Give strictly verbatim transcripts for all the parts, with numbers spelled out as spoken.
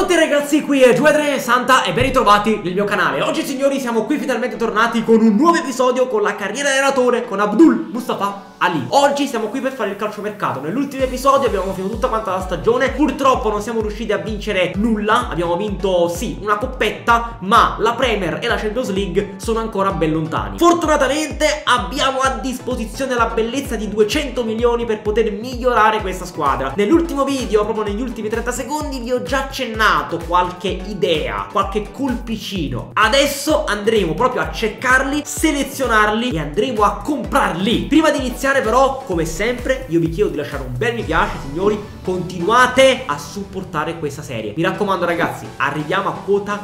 tutti ragazzi, qui è Giuetresanta e ben ritrovati nel mio canale. Oggi signori siamo qui finalmente tornati con un nuovo episodio con la carriera di allenatore con Abdul Mustafa Ali. Oggi siamo qui per fare il calciomercato. Nell'ultimo episodio abbiamo finito tutta quanta la stagione. Purtroppo non siamo riusciti a vincere nulla. Abbiamo vinto sì una coppetta, ma la Premier e la Champions League sono ancora ben lontani. Fortunatamente abbiamo a disposizione la bellezza di duecento milioni per poter migliorare questa squadra. Nell'ultimo video, proprio negli ultimi trenta secondi, vi ho già accennato qualche idea, qualche colpicino. Adesso andremo proprio a cercarli, selezionarli e andremo a comprarli. Prima di iniziare però, come sempre, io vi chiedo di lasciare un bel mi piace, signori. Continuate a supportare questa serie. Mi raccomando ragazzi, arriviamo a quota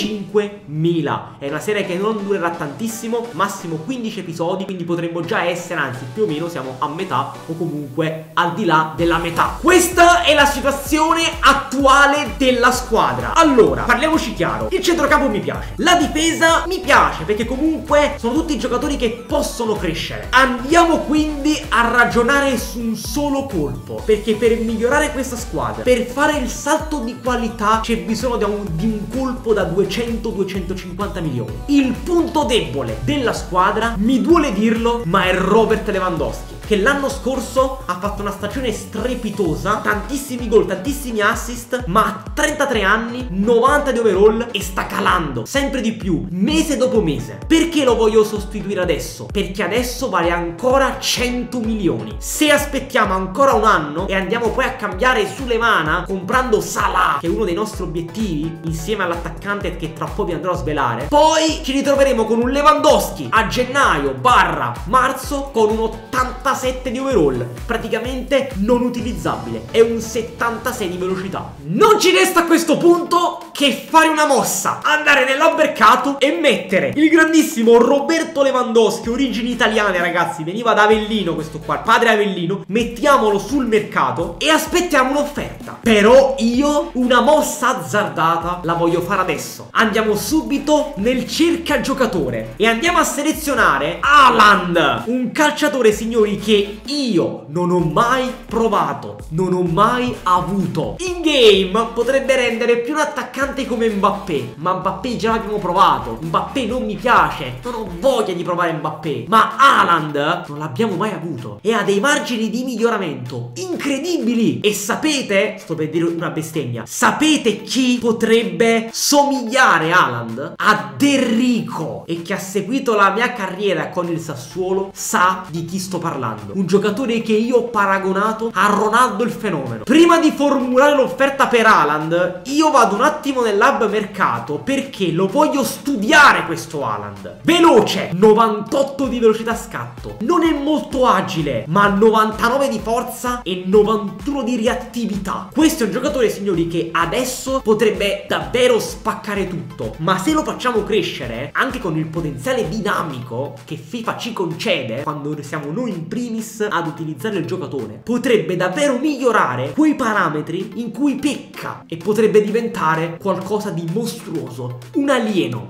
cinquemila. È una serie che non durerà tantissimo, massimo quindici episodi, quindi potremmo già essere, anzi più o meno siamo a metà o comunque al di là della metà. Questa è la situazione attuale della squadra. Allora, parliamoci chiaro. Il centrocampo mi piace, la difesa mi piace, perché comunque sono tutti giocatori che possono crescere. Andiamo quindi a ragionare su un solo colpo, perché per migliorare questa squadra, per fare il salto di qualità, c'è bisogno di un, di un colpo da duecento duecentocinquanta milioni. Il punto debole della squadra, mi duole dirlo, ma è Robert Lewandowski, che l'anno scorso ha fatto una stagione strepitosa, tantissimi gol, tantissimi assist, ma ha trentatré anni, novanta di overall e sta calando sempre di più, mese dopo mese. Perché lo voglio sostituire adesso? Perché adesso vale ancora cento milioni. Se aspettiamo ancora un anno e andiamo poi a cambiare Sulemana comprando Salah, che è uno dei nostri obiettivi, insieme all'attaccante che tra poco vi andrò a svelare, poi ci ritroveremo con un Lewandowski a gennaio barra marzo con un ottantasette di overall, praticamente non utilizzabile, è un settantasei di velocità. Non ci resta a questo punto che fare una mossa, andare nell'albercato e mettere il grandissimo Roberto Lewandowski, origini italiane ragazzi, veniva da Avellino questo qua, padre Avellino, mettiamolo sul mercato e aspettiamo un'offerta. Però io una mossa azzardata la voglio fare adesso. Andiamo subito nel cerca giocatore e andiamo a selezionare Haaland, un calciatore signori che io non ho mai provato, non ho mai avuto. In game potrebbe rendere più un attaccante come Mbappé, ma Mbappé già l'abbiamo provato. Mbappé non mi piace, non ho voglia di provare Mbappé, ma Haaland non l'abbiamo mai avuto e ha dei margini di miglioramento incredibili. E sapete, sto per dire una bestemmia, sapete chi potrebbe somigliare Haaland? A Enrico, e chi ha seguito la mia carriera con il Sassuolo sa di chi sto parlando. Un giocatore che io ho paragonato a Ronaldo il fenomeno. Prima di formulare l'offerta per Haaland, io vado un attimo nell'hub mercato perché lo voglio studiare questo Haaland. Veloce, novantotto di velocità scatto, non è molto agile, ma novantanove di forza e novantuno di reattività. Questo è un giocatore signori che adesso potrebbe davvero spaccare tutto, ma se lo facciamo crescere anche con il potenziale dinamico che FIFA ci concede quando siamo noi in primis ad utilizzare il giocatore, potrebbe davvero migliorare quei parametri in cui pecca e potrebbe diventare qualcosa di mostruoso, un alieno.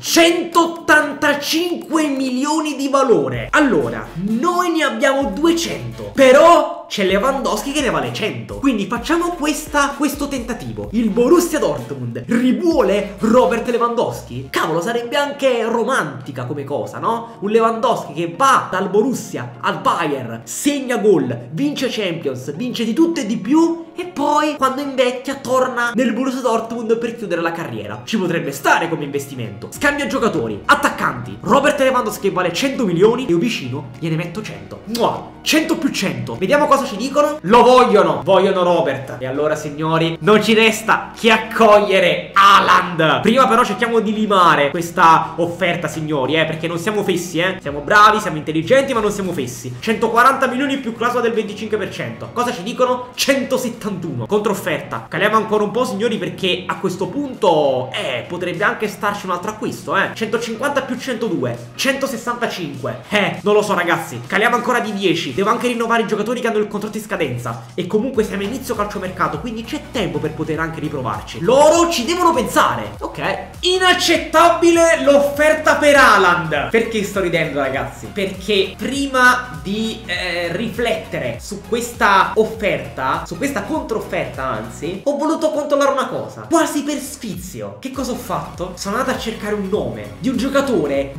centottantacinque milioni di valore. Allora, noi ne abbiamo duecento, però c'è Lewandowski che ne vale cento. Quindi facciamo questa, questo tentativo. Il Borussia Dortmund rivuole Robert Lewandowski? Cavolo, sarebbe anche romantica come cosa, no? Un Lewandowski che va dal Borussia al Bayern, segna gol, vince Champions, vince di tutto e di più, e poi quando invecchia torna nel Borussia Dortmund per chiudere la carriera. Ci potrebbe stare come investimento. Scambia giocatori, attaccanti. Robert Lewandowski che vale cento milioni, io vicino gliene metto cento. Mua, cento più cento. Vediamo cosa ci dicono. Lo vogliono, vogliono Robert. E allora signori, non ci resta che accogliere Haaland. Prima però cerchiamo di limare questa offerta signori, eh, perché non siamo fessi, eh. Siamo bravi, siamo intelligenti, ma non siamo fessi. centoquaranta milioni più clausola del venticinque per cento. Cosa ci dicono? centosettantuno. Controfferta. Caliamo ancora un po' signori, perché a questo punto eh, potrebbe anche starci un altro acquisto, eh. centocinquanta più centodue, centosessantacinque. Eh, non lo so ragazzi. Caliamo ancora di dieci. Devo anche rinnovare i giocatori che hanno il contratto in scadenza e comunque siamo a inizio calciomercato, quindi c'è tempo per poter anche riprovarci. Loro ci devono pensare. Ok. Inaccettabile l'offerta per Haaland. Perché sto ridendo, ragazzi? Perché prima di eh, riflettere su questa offerta, su questa controfferta anzi, ho voluto controllare una cosa, quasi per sfizio. Che cosa ho fatto? Sono andato a cercare un nome di un giocatore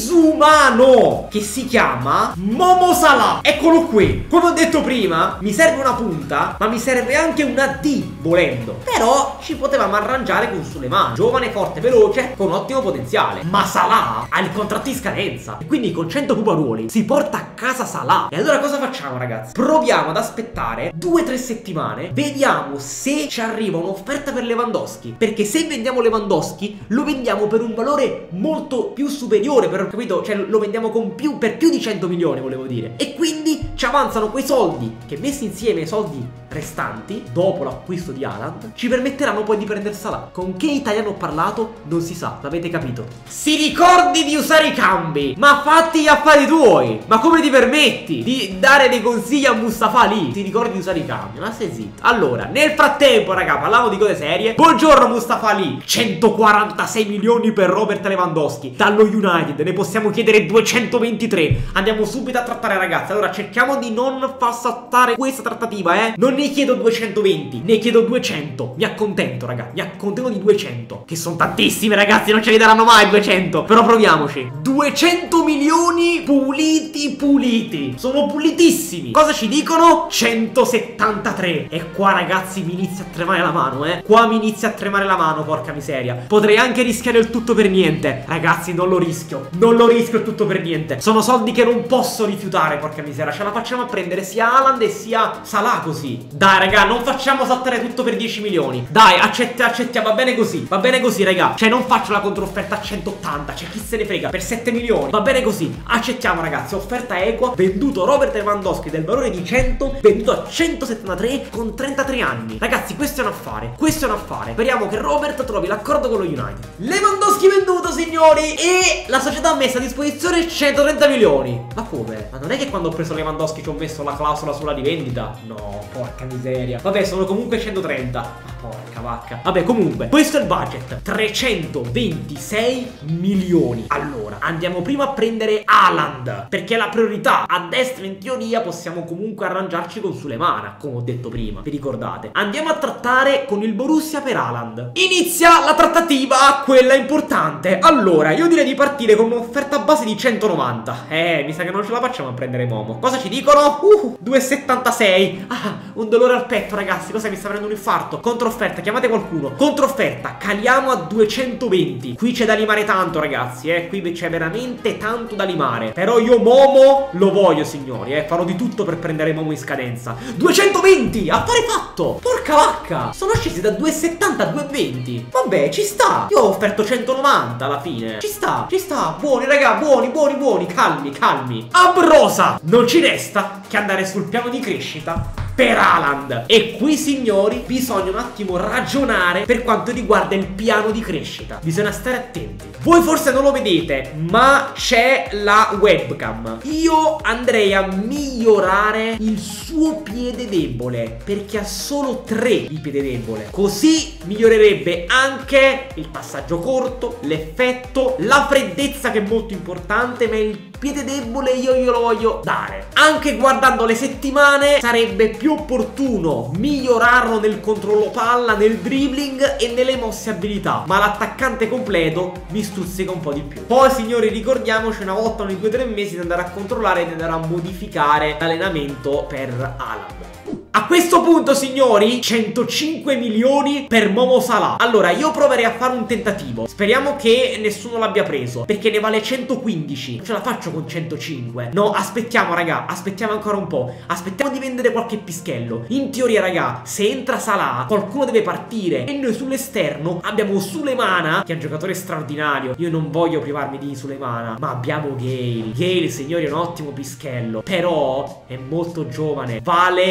disumano che si chiama Momo Salah. Eccolo qui. Come ho detto prima, mi serve una punta, ma mi serve anche una D volendo. Però ci potevamo arrangiare con Suleiman, giovane, forte, veloce, con ottimo potenziale. Ma Salah ha il contratto in scadenza e quindi con cento puparuoli si porta a casa Salah. E allora cosa facciamo, ragazzi? Proviamo ad aspettare due tre settimane, vediamo se ci arriva un'offerta per Lewandowski, perché se vendiamo Lewandowski lo vendiamo per un valore molto più superiore, per, capito? Cioè lo vendiamo con più, per più di cento milioni, volevo dire. E quindi ci avanzano quei soldi che, messi insieme ai soldi restanti dopo l'acquisto di Haaland, ci permetteranno poi di prendere Salah. Con che italiano ho parlato non si sa, l'avete capito. Si ricordi di usare i cambi, ma fatti gli affari tuoi. Ma come ti permetti di dare dei consigli a Mustafa lì? Ti ricordi di usare i cambi? Ma stai zitto. Allora, nel frattempo, raga, parliamo di cose serie. Buongiorno Mustafa lì. centoquarantasei milioni per Robert Lewandowski dallo United, ne possiamo chiedere duecentoventitré. Andiamo subito a trattare, ragazzi. Allora cerchiamo di non far saltare questa trattativa, eh. Non ne chiedo duecentoventi, ne chiedo duecento. Mi accontento, raga, mi accontento di duecento, che sono tantissime, ragazzi, non ce li daranno mai duecento. Però proviamoci. duecento milioni puliti puliti. Sono pulitissimi. Cosa ci dicono? centosettantatré. E qua, ragazzi, mi inizia a tremare la mano, eh. Qua mi inizia a tremare la mano, porca miseria. Potrei anche rischiare il tutto per niente. Ragazzi, non lo rischio. Non lo rischio il tutto per niente. Sono soldi che non posso rifiutare, porca miseria. Ce la facciamo a prendere sia Haaland e sia Salah così. Dai, raga, non facciamo saltare tutto per dieci milioni. Dai, accetta, accettiamo, va bene così. Va bene così, raga. Cioè, non faccio la controfferta a centottanta. Cioè, chi se ne frega, per sette milioni. Va bene così. Accettiamo, ragazzi. Offerta equa. Venduto Robert Lewandowski del valore di cento. Venduto a centosettantatré con trentatré anni. Ragazzi, questo è un affare. Questo è un affare. Speriamo che Robert trovi l'accordo con lo United. Lewandowski venduto, signori. E la società ha messo a disposizione centotrenta milioni. Ma come? Ma non è che quando ho preso Lewandowski ci ho messo la clausola sulla rivendita? No, porca miseria. Vabbè, sono comunque centotrenta. Ma porca vacca. Vabbè, comunque, questo è il budget. trecentoventisei milioni. Allora, andiamo prima a prendere Haaland, perché è la priorità. A destra, in teoria, possiamo comunque arrangiarci con Suleiman, come ho detto prima. Vi ricordate? Andiamo a trattare con il Borussia per Haaland. Inizia la trattativa, quella importante. Allora, io direi di partire con un'offerta base di centonovanta. Eh, mi sa che non ce la facciamo a prendere Momo. Cosa ci dicono? Uh, due e settantasei. Ah, un dolore al petto, ragazzi. Cosa mi sta prendendo un infarto? Controfferta, chiamate qualcuno. Controfferta, caliamo a duecentoventi. Qui c'è da limare tanto, ragazzi, eh. Qui c'è veramente tanto da limare. Però io Momo lo voglio, signori, eh. Farò di tutto per prendere Momo in scadenza. duecentoventi, affare fatto. Porca vacca, sono scesi da due e settanta a due e venti. Vabbè, ci sta. Io ho offerto centonovanta alla fine. Ci sta, ci sta. Buoni, raga, buoni, buoni, buoni. Calmi, calmi. Abrosa. Non ci resta che andare sul piano di crescita per Haaland. E qui, signori, bisogna un attimo ragionare per quanto riguarda il piano di crescita. Bisogna stare attenti. Voi forse non lo vedete, ma c'è la webcam. Io andrei a migliorare il suo piede debole, perché ha solo tre di piede debole. Così migliorerebbe anche il passaggio corto, l'effetto, la freddezza, che è molto importante, ma il piede debole io glielo voglio dare. Anche guardando le settimane sarebbe più opportuno migliorarlo nel controllo palla, nel dribbling e nelle mosse abilità, ma l'attaccante completo mi stuzzica un po' di più. Poi, signori, ricordiamoci una volta ogni due o tre mesi di andare a controllare e di andare a modificare l'allenamento per Haaland. A questo punto, signori, centocinque milioni per Momo Salah. Allora, io proverei a fare un tentativo. Speriamo che nessuno l'abbia preso, perché ne vale centoquindici. Non ce la faccio con centocinque. No, aspettiamo, raga, aspettiamo ancora un po'. Aspettiamo di vendere qualche pischello. In teoria, raga, se entra Salah, qualcuno deve partire. E noi sull'esterno abbiamo Suleiman, che è un giocatore straordinario. Io non voglio privarmi di Suleiman, ma abbiamo Gale. Gale, signori, è un ottimo pischello, però è molto giovane. Vale quindici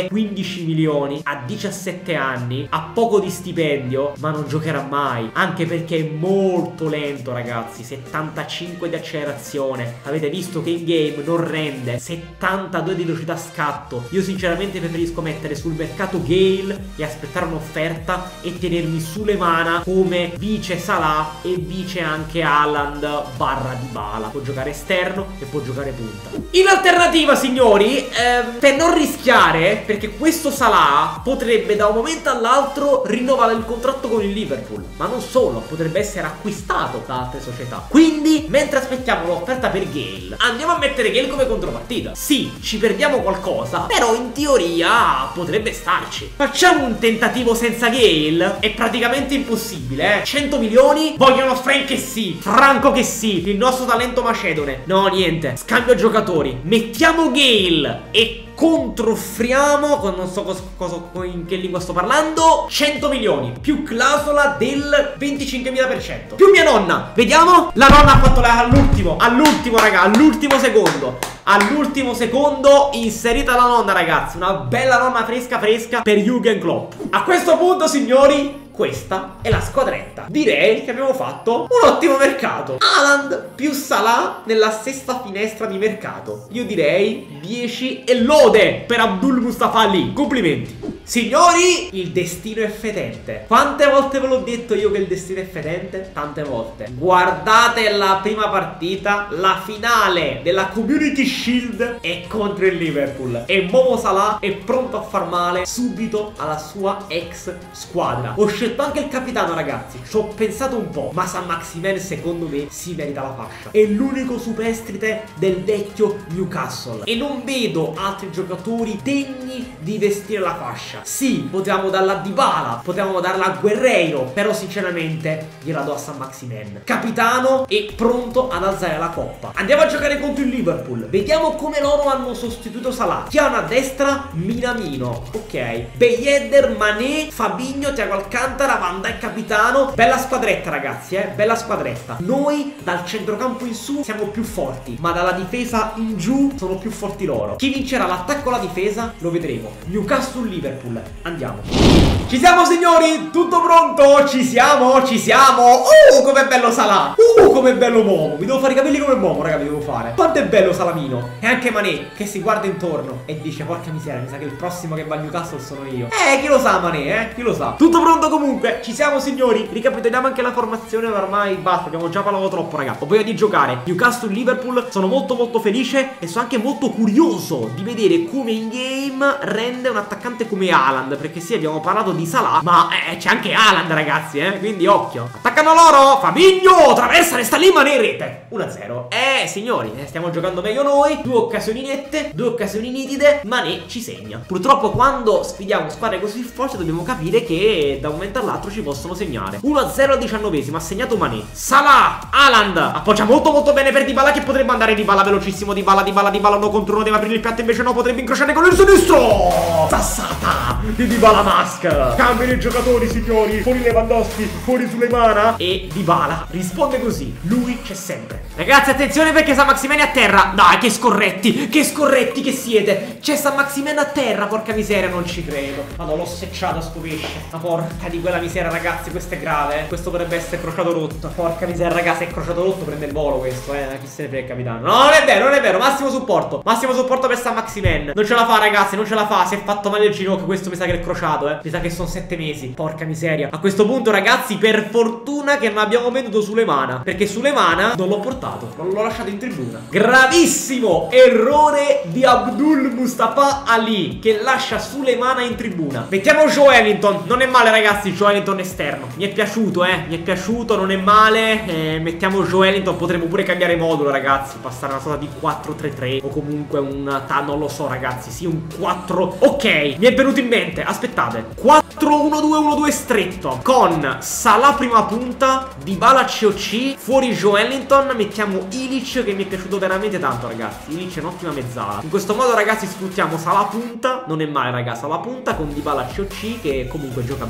undici milioni a diciassette anni, ha poco di stipendio, ma non giocherà mai, anche perché è molto lento, ragazzi. Settantacinque di accelerazione, avete visto che in game non rende, settantadue di velocità scatto. Io sinceramente preferisco mettere sul mercato Gale e aspettare un'offerta e tenermi Sulemana come vice Salah e vice anche Haaland barra Dybala. Può giocare esterno e può giocare punta. In alternativa, signori, ehm, per non rischiare, perché questo Salah potrebbe da un momento all'altro rinnovare il contratto con il Liverpool, ma non solo, potrebbe essere acquistato da altre società. Quindi, mentre aspettiamo l'offerta per Gale, andiamo a mettere Gale come contropartita. Sì, ci perdiamo qualcosa, però in teoria potrebbe starci. Facciamo un tentativo senza Gale? È praticamente impossibile, eh. cento milioni, vogliono Frank che sì, Franco che sì, il nostro talento macedone. No, niente, scambio giocatori, mettiamo Gale e controffriamo con non so cosa, cosa, in che lingua sto parlando, cento milioni più clausola del venticinquemila per cento più mia nonna. Vediamo. La nonna ha fatto all'ultimo, all'ultimo raga, all'ultimo secondo, all'ultimo secondo inserita la nonna, ragazzi. Una bella nonna fresca fresca per Jürgen Klopp. A questo punto, signori, questa è la squadretta. Direi che abbiamo fatto un ottimo mercato. Haaland più Salah nella sesta finestra di mercato. Io direi dieci e lode per Abdul Mustafa Ali. Complimenti. Signori, il destino è fetente. Quante volte ve l'ho detto io che il destino è fetente? Tante volte. Guardate la prima partita, la finale della Community Shield è contro il Liverpool e Momo Salah è pronto a far male subito alla sua ex squadra. Ho scelto anche il capitano, ragazzi. Ci ho pensato un po', ma Saint-Maximin secondo me si merita la fascia. È l'unico superstite del vecchio Newcastle e non vedo altri giocatori degni di vestire la fascia. Sì, potevamo darla a Dybala, potevamo darla a Guerreiro, però sinceramente gliela do a Saint-Maximin. Capitano e pronto ad alzare la coppa. Andiamo a giocare contro il Liverpool. Vediamo come loro hanno sostituito Salah. Chiano a destra, Minamino. Ok. Beyedder, Mané, Fabinho, Thiago Alcantara, Van Dijk capitano. Bella squadretta, ragazzi, eh. Bella squadretta. Noi dal centrocampo in su siamo più forti, ma dalla difesa in giù sono più forti loro. Chi vincerà l'attacco o la difesa lo vedremo. Newcastle-Liverpool. Andiamo. Ci siamo, signori? Tutto pronto? Ci siamo? Ci siamo? Uh, com'è bello Salah. Uh, com'è bello Momo. Mi devo fare i capelli come Momo, raga, mi devo fare. Quanto è bello Salamino. E anche Mané, che si guarda intorno e dice, porca miseria, mi sa che il prossimo che va a Newcastle sono io. Eh, chi lo sa Mané, eh? Chi lo sa. Tutto pronto comunque. Ci siamo, signori? Ricapitoliamo anche la formazione. Ormai basta, abbiamo già parlato troppo, raga. Ho voglia di giocare. Newcastle-Liverpool. Sono molto molto felice e sono anche molto curioso di vedere come in game rende un attaccante come Haaland, perché sì, abbiamo parlato di Salah, ma eh, c'è anche Haaland, ragazzi, eh, quindi occhio. Attaccano loro, Fabinho, traversa, resta lì, ma in rete uno a zero. Eh, signori, eh, stiamo giocando meglio noi. Due occasioni nette, due occasioni nitide, Mané ci segna. Purtroppo quando sfidiamo squadre così forti dobbiamo capire che da un momento all'altro ci possono segnare. uno a zero al diciannovesimo, ha segnato Mané. Salah, Haaland, appoggia molto molto bene per Dybala, che potrebbe andare Dybala velocissimo, Dybala, Dybala, Dybala, uno contro uno, deve aprire il piatto, invece no, potrebbe incrociare con il sinistro. Tassata di Dybala Mask. Cambiano i giocatori, signori. Fuori Lewandowski, fuori Sulemana e Dybala risponde così. Lui c'è sempre. Ragazzi, attenzione perché Saint-Maximin è a terra. Dai, che scorretti, che scorretti che siete. C'è Saint-Maximin a terra, porca miseria, non ci credo. Madonna, l'ho secciato sto pesce. Ma porca di quella miseria, ragazzi, questo è grave, eh. Questo potrebbe essere crociato rotto. Porca miseria, ragazzi, è crociato rotto, prende il volo questo, eh. Chi se ne frega, capitano. No, non è vero, non è vero. Massimo supporto. Massimo supporto per Saint-Maximin. Non ce la fa, ragazzi, non ce la fa. Si è fatto male il ginocchio, questo mi sa che è crociato, eh. Mi sa che sono sette mesi. Porca miseria. A questo punto, ragazzi, per fortuna che non abbiamo venduto Sulemana, perché Sulemana non l'ho portato, non l'ho lasciato in tribuna. Gravissimo errore di Abdul Mustafa Ali, che lascia Sulemana in tribuna. Mettiamo Joelinton. Non è male, ragazzi, Joelinton esterno. Mi è piaciuto, eh. Mi è piaciuto, non è male. eh, Mettiamo Joelinton. Potremmo pure cambiare modulo, ragazzi. Passare una sorta di quattro tre tre o comunque un ta, non lo so, ragazzi. Sì, un quattro. Ok, mi è venuto in mente. Aspettate. quattro uno due uno due stretto con Salah prima punta, Dybala C O C, fuori Joelinton. Mettiamo Ilic, che mi è piaciuto veramente tanto, ragazzi. Ilic è un'ottima mezzala. In questo modo, ragazzi, sfruttiamo Salah punta. Non è male, ragazzi. Salah punta con Dybala C O C, che comunque gioca bene.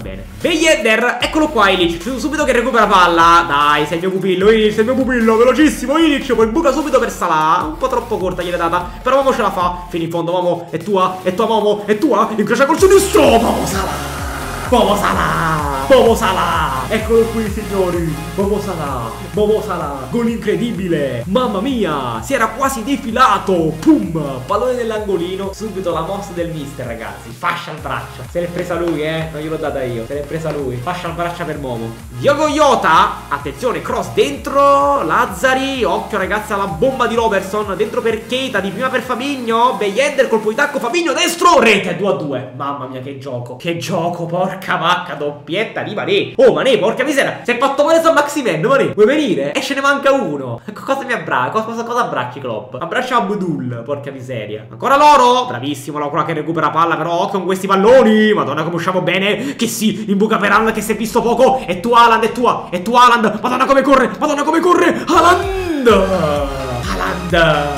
Beyender, eccolo qua Illich, subito che recupera palla. Dai, sei il mio pupillo, Illich, sei il mio pupillo, velocissimo Illich. Poi buca subito per Salah, un po' troppo corta gliel'è data, però Momo ce la fa. Fino in fondo, Momo, è tua, è tua Momo, è tua. Incrocia col sinistro, Momo Salah. Momo Salah, Momo Salah, eccolo qui signori, Momo Salah, Momo Salah, gol incredibile, mamma mia, si era quasi defilato, pum, pallone nell'angolino, subito la mossa del mister ragazzi, fascia al braccio, se l'è presa lui eh, non gliel'ho data io, se l'è presa lui, fascia al braccio per Momo. Diogo Jota, attenzione, cross dentro, Lazzari, occhio ragazzi alla bomba di Robertson, dentro per Keita, di prima per Fabinho, Beyender, colpo di tacco, Fabinho destro, rete due a due, mamma mia che gioco, che gioco, porca Porca vacca, doppietta di Mané. Oh Mané, porca miseria, si è fatto male San Maximen. Mané, vuoi venire? E ce ne manca uno. Cosa mi abbraccia? Cosa, cosa abbracci Klopp? Abbraccia Abdul, porca miseria. Ancora loro. Bravissimo Locro che recupera palla. Però occhio con questi palloni. Madonna come usciamo bene. Che si imbuca per Haaland che si è visto poco. E tu Haaland, è tua, è tu Haaland. Madonna come corre, Madonna come corre. Haaland. Haaland,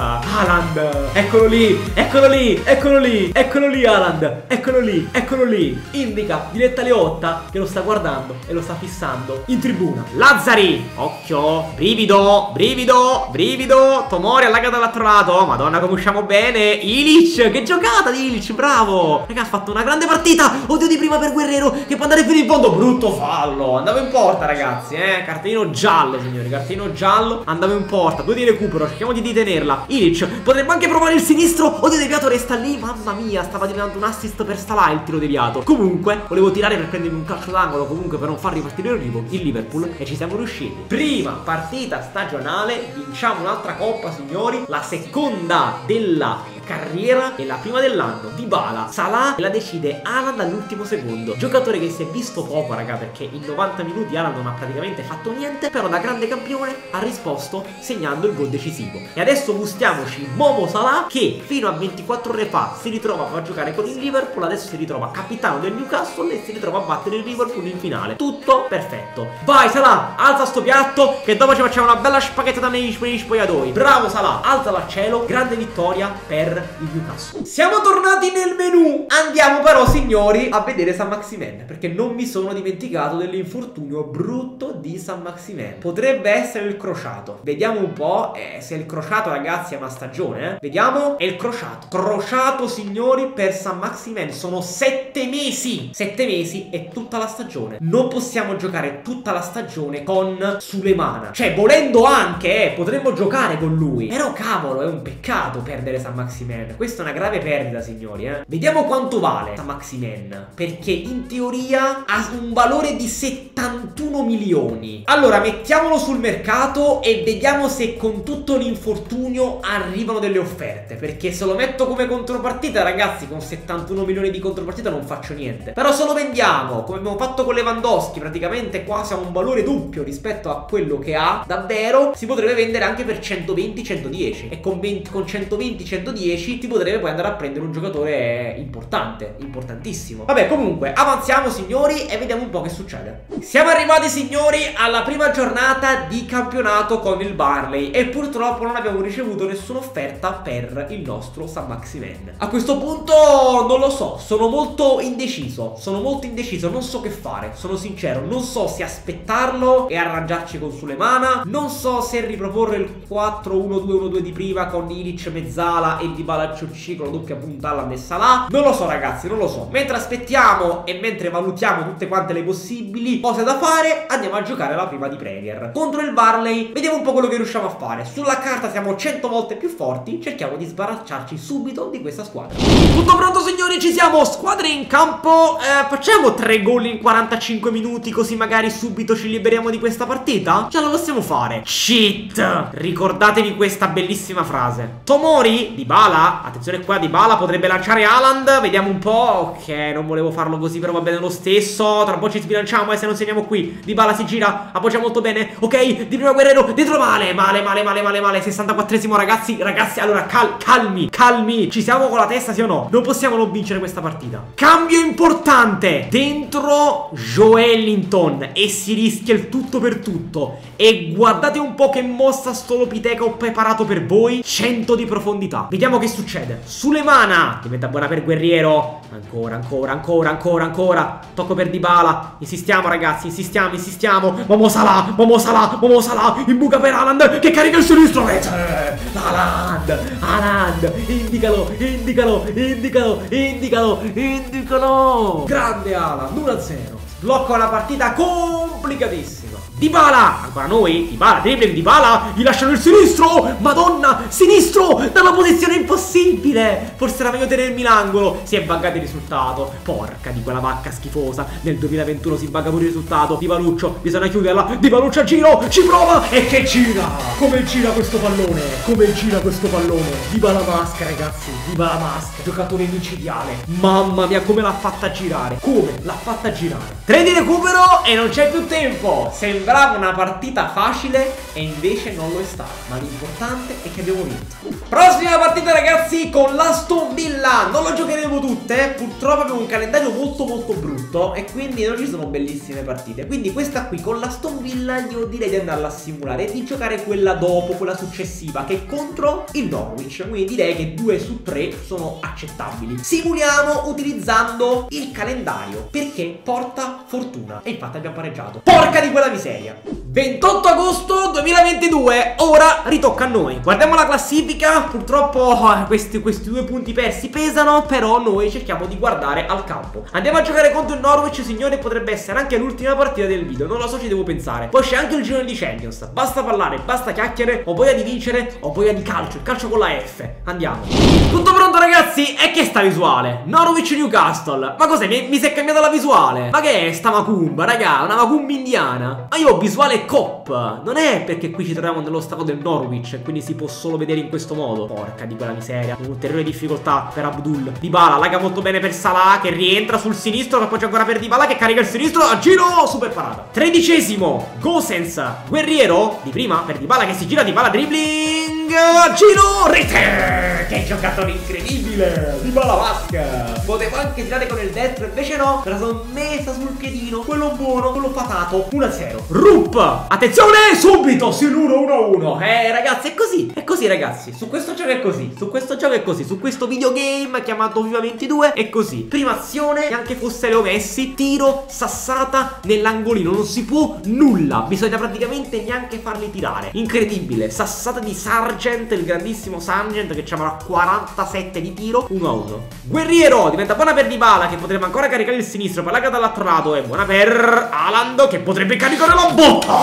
Haaland, eccolo lì, eccolo lì, eccolo lì, eccolo lì Haaland, eccolo lì, eccolo lì. Indica Diletta Leotta che lo sta guardando e lo sta fissando in tribuna. Lazzari, occhio, brivido, brivido, brivido. Tomori allagato dall'altro lato, Madonna come usciamo bene. Illich, che giocata di Illich, bravo. Raga, ha fatto una grande partita. Oddio di prima per Guerrero che può andare fino in fondo. Brutto fallo, andava in porta ragazzi, eh. Cartellino giallo signori, cartellino giallo. Andava in porta, due di recupero, cerchiamo di detenerla. Illich potrebbe anche provare il sinistro. Oddio deviato resta lì, mamma mia, stava diventando un assist per Salah il tiro deviato. Comunque volevo tirare per prendermi un calcio d'angolo, comunque per non far ripartire il, il Liverpool, e ci siamo riusciti. Prima partita stagionale, vinciamo un'altra coppa signori, la seconda della carriera e la prima dell'anno. Dybala, Salah la decide Haaland all'ultimo secondo. Giocatore che si è visto poco raga, perché in novanta minuti Haaland non ha praticamente fatto niente, però da grande campione ha risposto segnando il gol decisivo. E adesso gustiamoci Momo Salah che fino a ventiquattro ore fa si ritrova a giocare con il Liverpool, adesso si ritrova capitano del Newcastle e si ritrova a battere il Liverpool in finale. Tutto perfetto. Vai Salah, alza sto piatto che dopo ci facciamo una bella spaghettata negli, negli spogliatoi. Bravo Salah, alzalo al cielo, grande vittoria per il Newcastle. Siamo tornati nel menu. Andiamo però signori a vedere San Maximen, perché non mi sono dimenticato dell'infortunio brutto di San Maximen. Potrebbe essere il crociato. Vediamo un po' eh, se il crociato ragazzi è una stagione eh. Vediamo, è il crociato. Crociato signori per San Maximen. Sono sette mesi. Sette mesi e tutta la stagione. Non possiamo giocare tutta la stagione con Sulemana. Cioè volendo anche eh, potremmo giocare con lui, però cavolo è un peccato perdere San Maximen. Questa è una grave perdita signori eh. Vediamo quanto vale San Maximen, perché in teoria ha un valore di settantuno milioni. Allora mettiamolo sul mercato e vediamo se con tutto l'infortunio arrivano delle offerte, perché se lo metto come contropartita ragazzi con settantuno milioni di contropartita non faccio niente. Però se lo vendiamo come abbiamo fatto con Lewandowski, praticamente quasi a un valore doppio rispetto a quello che ha davvero, si potrebbe vendere anche per centoventi centodieci, e con, venti, con centoventi centodieci si potrebbe poi andare a prendere un giocatore importante, importantissimo. Vabbè comunque avanziamo signori e vediamo un po' che succede. Siamo arrivati signori alla prima giornata di campionato con il Burnley e purtroppo non abbiamo ricevuto nessuna offerta per il nostro San Maximen. A questo punto non lo so, sono molto indeciso, sono molto indeciso, non so che fare, sono sincero, non so se aspettarlo e arrangiarci con Sulemana, non so se riproporre il quattro uno due uno due di prima con Illich, Mezzala e Dybala Ciurcico, la doppia punta Haaland e Salah. Non lo so ragazzi, non lo so. Mentre aspettiamo e mentre valutiamo tutte quante le possibili cose da fare, andiamo a giocare la prima di Premier contro il Burnley. Vediamo un po' quello che riusciamo a fare. Sulla carta siamo cento volte più forti, cerchiamo di sbaracciarci subito di questa squadra. Tutto pronto signori, ci siamo, squadre in campo. eh, Facciamo tre gol in quarantacinque minuti, così magari subito ci liberiamo di questa partita? Ce la possiamo fare. Cheat. Ricordatevi questa bellissima frase. Tomori, Dybala, attenzione qua, Dybala potrebbe lanciare Haaland. Vediamo un po'. Ok, non volevo farlo così, però va bene lo stesso. Tra un po' ci sbilanciamo e eh, se non segniamo qui. Dybala si gira, appoggia molto bene. Ok, di prima Guerrero, dentro male. Male, male, male, male, male. sessantaquattresimo ragazzi, ragazzi, allora cal calmi, calmi. Ci siamo con la testa sì o no? Non possiamo non vincere questa partita. Cambio importante. Dentro Joelinton e si rischia il tutto per tutto. E guardate un po' che mossa sto Lopiteca ho preparato per voi. cento di profondità. Vediamo che succede. Sulemana diventa buona per Guerriero. Ancora, ancora, ancora, ancora, ancora. Tocco per Dybala. Insistiamo ragazzi, insistiamo, insistiamo. Momo Salah, Momo Salah, Momo Salah. In buca per Haaland che carica il sinistro. Haaland, Haaland. Indicalo, indicalo, indicalo, indicalo, indicalo. Grande Haaland, uno a zero. Blocco la partita complicatissima. Dybala, ancora noi, Dybala, dribbling, Dybala, gli lasciano il sinistro, madonna, sinistro, dalla posizione impossibile. Forse era meglio tenermi l'angolo. Si è buggato il risultato, porca di quella vacca schifosa. Nel duemilaventuno si bugga pure il risultato. Dybaluccio, bisogna chiuderla, Dybaluccio a giro, ci prova e che gira. Come gira questo pallone, come gira questo pallone. Dybala Mask ragazzi, Dybala Mask, giocatore micidiale. Mamma mia come l'ha fatta girare, come l'ha fatta girare. Tre di recupero e non c'è più tempo. Sembra Sembrava una partita facile e invece non lo è stata. Ma l'importante è che abbiamo vinto. Prossima partita ragazzi con l'Aston Villa. Non lo giocheremo tutte. Purtroppo abbiamo un calendario molto molto brutto e quindi non ci sono bellissime partite. Quindi questa qui con l'Aston Villa io direi di andarla a simulare e di giocare quella dopo, quella successiva, che è contro il Norwich. Quindi direi che due su tre sono accettabili. Simuliamo utilizzando il calendario perché porta fortuna. E infatti abbiamo pareggiato. Porca di quella miseria. ventotto agosto duemilaventidue. Ora ritocca a noi. Guardiamo la classifica. Purtroppo oh, questi, questi due punti persi pesano. Però noi cerchiamo di guardare al campo. Andiamo a giocare contro il Norwich, signore. Potrebbe essere anche l'ultima partita del video. Non lo so, ci devo pensare. Poi c'è anche il girone di Champions. Basta parlare, basta chiacchiere. Ho voglia di vincere, ho voglia di calcio. Il calcio con la F. Andiamo. Tutto pronto ragazzi. E che sta visuale? Norwich Newcastle. Ma cos'è? Mi, mi si è cambiata la visuale. Ma che è sta macumba, raga? Una macumba indiana. Ma io ho visuale cop. Non è perché qui ci troviamo nello stato del Norwich e quindi si può solo vedere in questo modo. Porca di quella miseria. Un'ulteriore difficoltà per Abdul. Dybala, laga molto bene per Salah che rientra sul sinistro. Che appoggia ancora per Dybala che carica il sinistro. A giro, super parata. Tredicesimo, Gosens. Guerriero di prima per Dybala che si gira. Dybala dribbling. A giro, rete. Che giocatore incredibile. Dybala Mask. Potevo anche tirare con il destro, invece no. Me la sono messa sul piedino. Quello buono, quello patato. uno a zero. Rup. Attenzione, subito. Sì, l'uno uno uno. Eh ragazzi, è così. È così ragazzi. Su questo gioco è così. Su questo gioco è così. Su questo videogame chiamato FIFA ventidue è così. Prima azione, neanche fosse Leo Messi. Tiro, sassata nell'angolino. Non si può nulla. Bisogna praticamente neanche farli tirare. Incredibile. Sassata di Sargent, il grandissimo Sargent che ci avrà quarantasette di tiro. uno a uno. Guerriero diventa buona per Dybala che potrebbe ancora caricare il sinistro. Palla dall'altro lato. È buona per Haaland che potrebbe caricare la botta.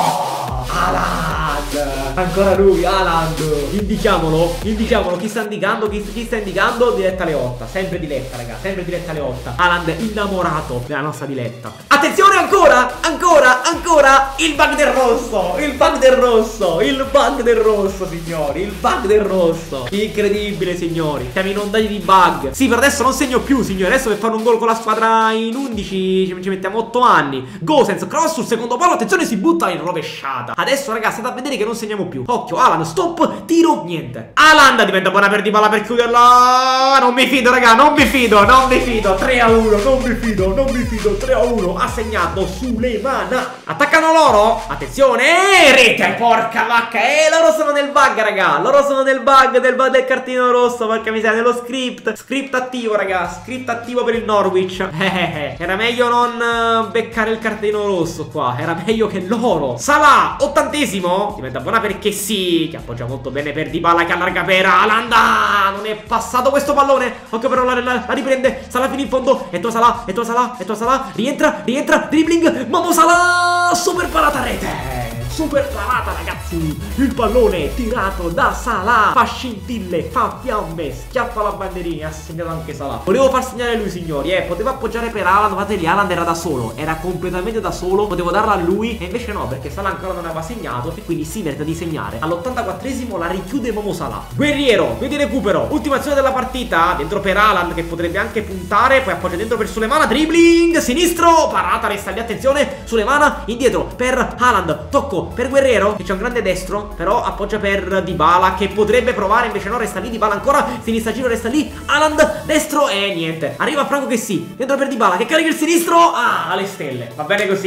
Haaland. Ancora lui, Haaland. Indichiamolo, indichiamolo. Chi sta indicando? Chi, chi sta indicando? Diletta Leotta. Sempre Diletta, raga. Sempre Diletta Leotta. Haaland innamorato della nostra Diletta. Attenzione ancora, ancora, ancora. Il bug del rosso. Il bug del rosso. Il bug del rosso, signori. Il bug del rosso. Incredibile, signori. Siamo inondati di bug. Sì, per adesso non segno più, signori. Adesso per fare un gol con la squadra in undici ci, ci mettiamo otto anni. Gosens, cross sul secondo palo. Attenzione, si butta in rovesciata. Adesso, ragazzi, state a vedere che non segniamo più. Occhio, Haaland, stop, tiro, niente. Haaland diventa buona per Dybala per chiuderla. Non mi fido, raga, non mi fido, non mi fido. tre a uno, non mi fido, non mi fido. tre a uno, ha segnato Sulemana. Attaccano loro. Attenzione, rete, porca vacca. Eh, loro sono nel bug, raga. Loro sono nel bug, del bug del cartino rosso. Porca miseria, nello script. Script attivo, raga. Script attivo per il Norwich. Eh, eh, era meglio non beccare il cartino rosso qua. Era meglio che loro. Salah, ottantesimo. Diventa buona perché sì. Che appoggia molto bene per Dybala che allarga per Haaland. Ah, non è passato questo pallone. Occhio però la, la, la riprende. Salah fino in fondo. E tu Salah, e tu Salah, e tu Salah. Rientra, rientra, dribbling. Momo Salah. Super parata rete. Super parata ragazzi. Il pallone tirato da Salah. Fa scintille, fa fiamme. Schiaffa la bandierina. Ha segnato anche Salah. Volevo far segnare lui, signori. Eh, poteva appoggiare per Haaland. Guardate lì, Haaland era da solo. Era completamente da solo. Potevo darla a lui. E invece no, perché Salah ancora non aveva segnato. E quindi si merita di segnare. All'ottantaquattresimo la richiude Momo Salah. Guerriero, qui di recupero. Ultima azione della partita. Dentro per Haaland che potrebbe anche puntare. Poi appoggia dentro per Sulemana. Dribbling, sinistro. Parata, resta lì. Attenzione. Sulemana indietro per Haaland. Tocco per Guerriero che c'è un grande destro. Però appoggia per Dybala che potrebbe provare. Invece no, resta lì. Dybala ancora. Sinistra giro, resta lì. Haaland destro e niente. Arriva Franco che sì. Dentro per Dybala che carica il sinistro. Ah, alle stelle. Va bene così.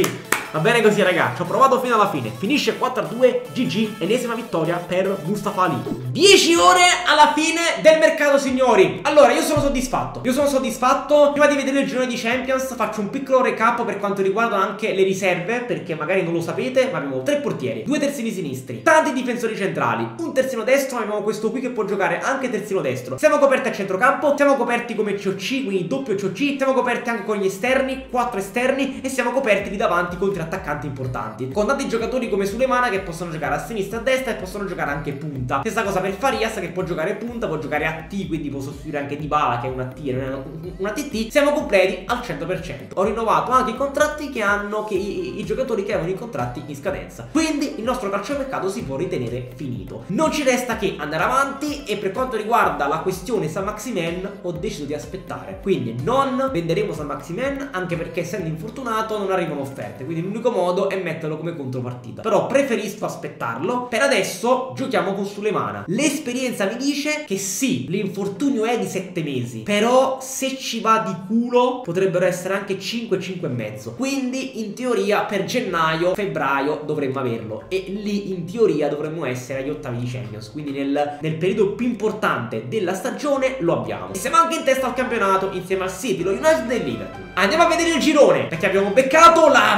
Va bene così ragazzi, ho provato fino alla fine. Finisce quattro a due, G G, ennesima vittoria per Mustafa Ali. dieci ore alla fine del mercato signori. Allora io sono soddisfatto, io sono soddisfatto. Prima di vedere il girone di Champions faccio un piccolo recap per quanto riguarda anche le riserve, perché magari non lo sapete, ma abbiamo tre portieri, due terzini sinistri, tanti difensori centrali, un terzino destro, ma abbiamo questo qui che può giocare anche terzino destro. Siamo coperti a centrocampo, siamo coperti come C O C, quindi doppio C O C, siamo coperti anche con gli esterni, quattro esterni, e siamo coperti lì davanti contro attaccanti importanti, con tanti giocatori come Sulemana che possono giocare a sinistra e a destra e possono giocare anche punta. Stessa cosa per Farias che può giocare punta, può giocare a T, quindi può sostituire anche Dybala che è una T e non è una T T. Siamo completi al cento per cento. Ho rinnovato anche i contratti che hanno che i, i giocatori che avevano i contratti in scadenza, quindi il nostro calciomercato si può ritenere finito. Non ci resta che andare avanti, e per quanto riguarda la questione Saint-Maximin ho deciso di aspettare, quindi non venderemo Saint-Maximin, anche perché essendo infortunato non arrivano offerte, quindi l'unico modo è metterlo come contropartita, però preferisco aspettarlo. Per adesso giochiamo con Sulemana. L'esperienza mi dice che sì, l'infortunio è di sette mesi, però se ci va di culo potrebbero essere anche cinque, cinque e mezzo, quindi in teoria per gennaio, febbraio dovremmo averlo, e lì in teoria dovremmo essere agli ottavi di Champions, quindi nel, nel periodo più importante della stagione lo abbiamo. E siamo anche in testa al campionato insieme al City, lo United e il Liverpool. Andiamo a vedere il girone, perché abbiamo beccato la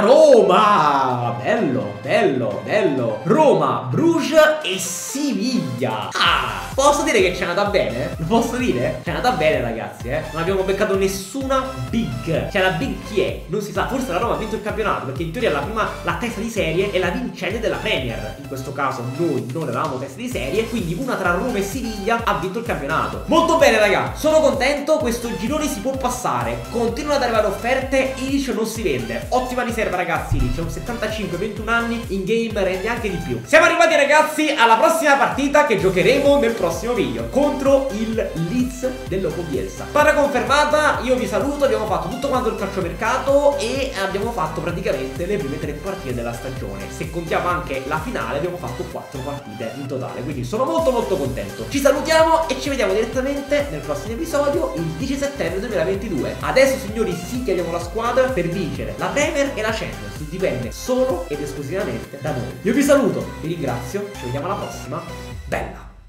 Roma. Bello, bello, bello. Roma, Bruges e Siviglia. Ah, posso dire che ci è andata bene? Lo posso dire? Ci è andata bene ragazzi, eh. Non abbiamo beccato nessuna big. Cioè la big chi è? Non si sa, forse la Roma ha vinto il campionato, perché in teoria la prima, la testa di serie è la vincente della Premier. In questo caso noi non eravamo testa di serie, quindi una tra Roma e Siviglia ha vinto il campionato. Molto bene ragazzi, sono contento, questo girone si può passare. Continuano ad arrivare offerte, Ilic non si vende. Ottima riserva ragazzi, Ilic, un settantacinque, ventuno anni, in game rende anche di più. Siamo arrivati ragazzi alla prossima partita che giocheremo nel prossimo video contro il Leeds del Loco Bielsa. Parra confermata, io vi saluto, abbiamo fatto tutto quanto il calciomercato e abbiamo fatto praticamente le prime tre partite della stagione. Se contiamo anche la finale abbiamo fatto quattro partite in totale, quindi sono molto molto contento. Ci salutiamo e ci vediamo direttamente nel prossimo episodio il dieci settembre duemilaventidue. Adesso signori sì che abbiamo la squadra per vincere la Premier e la Champions, dipende solo ed esclusivamente da noi. Io vi saluto, vi ringrazio, ci vediamo alla prossima. Bella!